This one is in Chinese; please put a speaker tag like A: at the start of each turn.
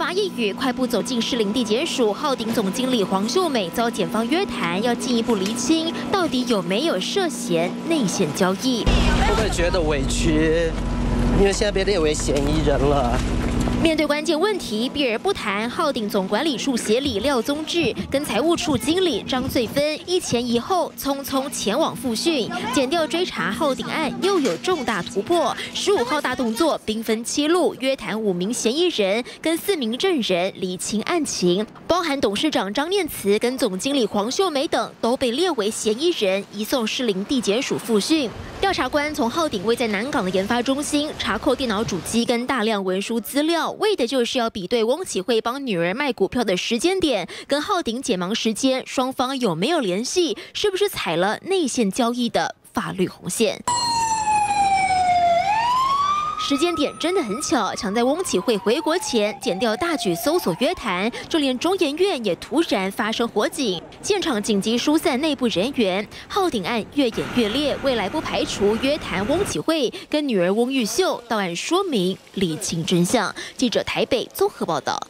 A: 查一语，快步走进士林地检署，浩鼎总经理黄秀美遭检方约谈，要进一步厘清到底有没有涉嫌内线交易。
B: 会不会觉得委屈？因为现在被列为嫌疑人了。
A: 面对关键问题，避而不谈。浩鼎总管理处协理廖宗志跟财务处经理张最芬一前一后匆匆前往复讯，检调追查浩鼎案又有重大突破。15号大动作，兵分7路，约谈5名嫌疑人跟4名证人，厘清案情，包含董事长张念慈跟总经理黄秀梅等都被列为嫌疑人，移送士林地检署复讯。调查官从浩鼎位在南港的研发中心查扣电脑主机跟大量文书资料。 为的就是要比对翁启惠帮女儿卖股票的时间点，跟浩鼎解盲时间，双方有没有联系，是不是踩了内线交易的法律红线？ 时间点真的很巧，抢在翁启惠回国前，检调大举搜索约谈，就连中研院也突然发生火警，现场紧急疏散内部人员。浩鼎案越演越烈，未来不排除约谈翁启惠跟女儿翁玉秀到案说明，厘清真相。记者台北综合报道。